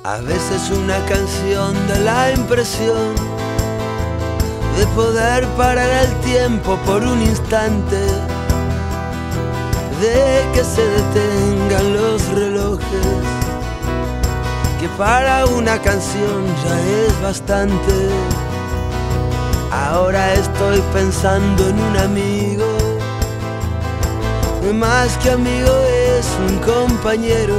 A veces una canción da la impresión de poder parar el tiempo por un instante, de que se detengan los relojes, que para una canción ya es bastante. Ahora estoy pensando en un amigo, más que amigo es un compañero,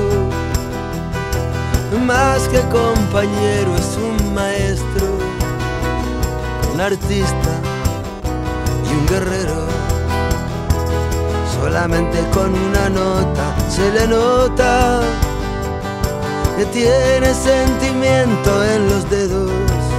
más que compañero es un maestro, un artista y un guerrero. Solamente con una nota se le nota que tiene sentimiento en los dedos.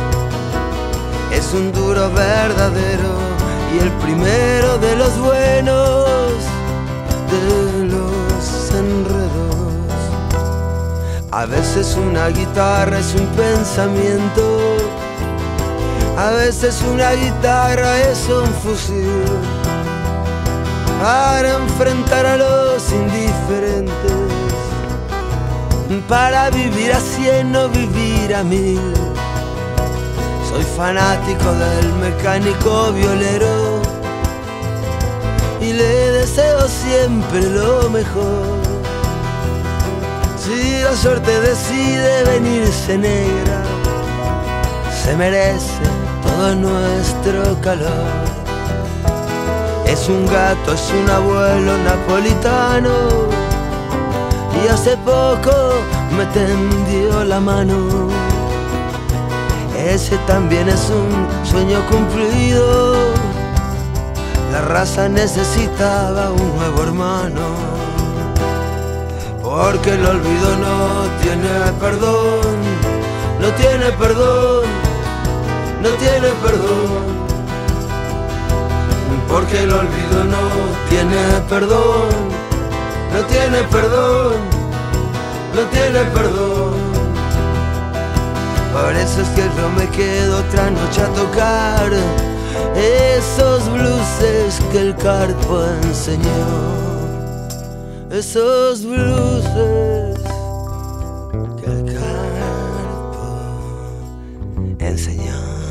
Es un duro verdadero y el primero de los buenos, de los enredos. A veces una guitarra es un pensamiento, a veces una guitarra es un fusil para enfrentar a los indiferentes, para vivir a 100 o vivir a 1000. Soy fanático del mecánico violero y le deseo siempre lo mejor. Si la suerte decide venirse negra, se merece todo nuestro calor. Es un gato, es un abuelo napolitano y hace poco me tendió la mano. Ese también es un sueño cumplido. La raza necesitaba un nuevo hermano, porque el olvido no tiene perdón, no tiene perdón, no tiene perdón. Porque el olvido no tiene perdón, no tiene perdón, no tiene perdón. Por eso es que yo me quedo otra noche a tocar esos blues que el Carpo enseñó, esos blues que el Carpo enseñó.